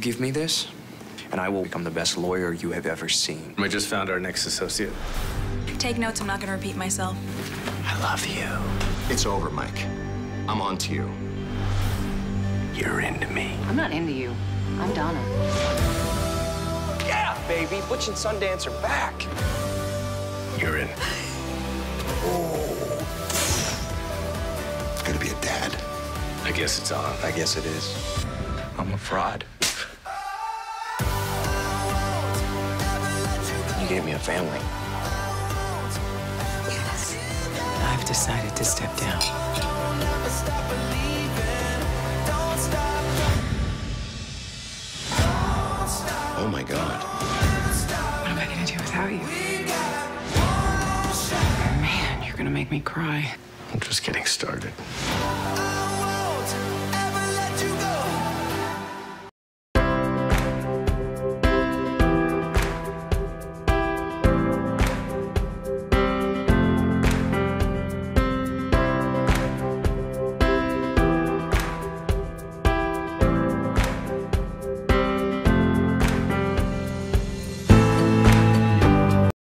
give me this, and I will become the best lawyer you have ever seen. We just found our next associate. Take notes, I'm not gonna repeat myself. I love you. It's over, Mike. I'm on to you. You're into me. I'm not into you. I'm Donna. Yeah, baby. Butch and Sundance are back. You're in. Gonna be a dad. I guess it's on. I guess it is. I'm a fraud. You gave me a family. Yes. I've decided to step down. Oh my God. What am I gonna do without you? Man, you're gonna make me cry. I'm just getting started.